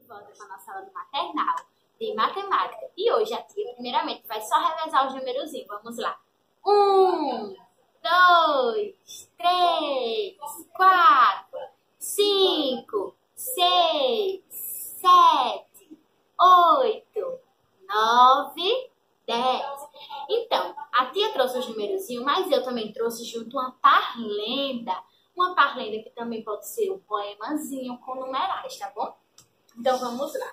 volta com a nossa aula maternal de matemática. E hoje a tia, primeiramente, vai só revezar os numerozinhos. Vamos lá. 1, 2, 3, 4, 5, 6, 7, 8, 9, 10. Então, a tia trouxe os numerozinhos, mas eu também trouxe junto uma parlenda. Uma parlenda que também pode ser um poemazinho com numerais, tá bom? Então, vamos lá.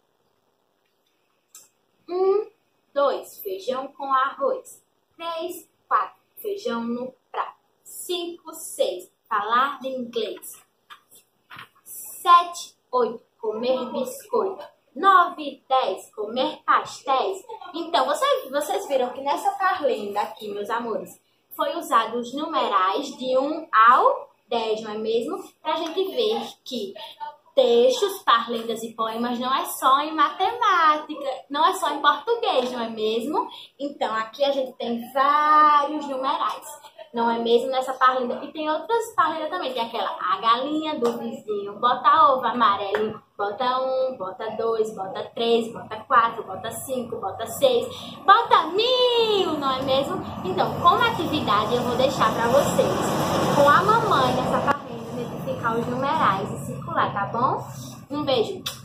1, 2, feijão com arroz. 3, 4, feijão no prato. 5, 6, falar de inglês. 7, 8, comer biscoito. 9, 10, comer pastéis. Então, vocês viram que nessa parlenda aqui, meus amores, foi usado os numerais de 1 ao 10, não é mesmo? Pra gente ver que textos, parlendas e poemas não é só em matemática, não é só em português, não é mesmo? Então, aqui a gente tem vários numerais, não é mesmo, nessa parlenda? E tem outras parlendas também, tem aquela, a galinha do vizinho, bota ovo amarelo, bota 1, bota 2, bota 3, bota 4, bota 5, bota 6, bota 1000, não é mesmo? Então, como atividade, eu vou deixar para vocês, com a mamãe nessa parlenda, identificar os numerais e circular, tá bom? Um beijo!